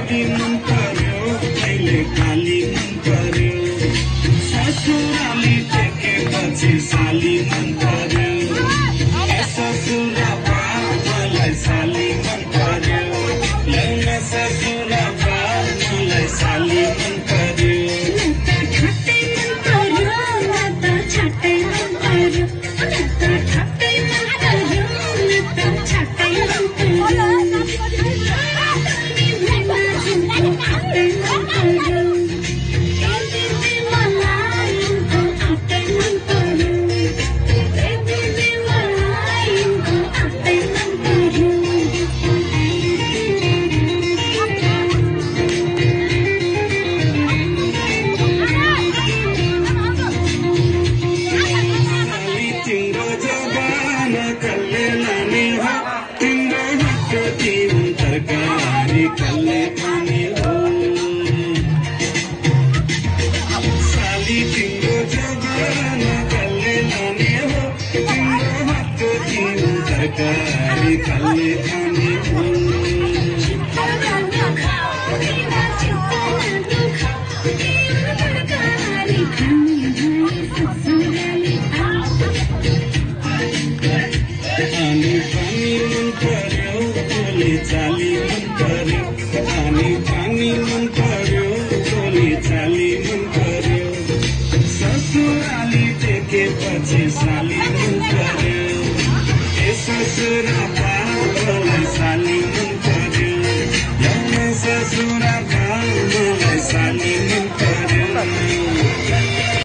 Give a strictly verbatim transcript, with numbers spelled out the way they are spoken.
केटी मन पर्यो कहिले काली मन पर्यो ससुराली टेकेपछि साली मन पर्यो ए ससुरा बा मलाई साली मन पर्यो ल्याउन ससुरा बा मलाई साली मन पर्यो तरकारी कल्ले खाने हो साली तिम्रो जवाना कल्ले लाने हो तिम्रो हातको तिम्रो तरकारी कल्ले खाने हो पानी पानी मन पर्यो गोली चाली मन पर्यो पानी पानी मन पर्यो गोली चाली मन पर्यो ससुराली टेकेपछि साली मन पर्यो ए ससुरा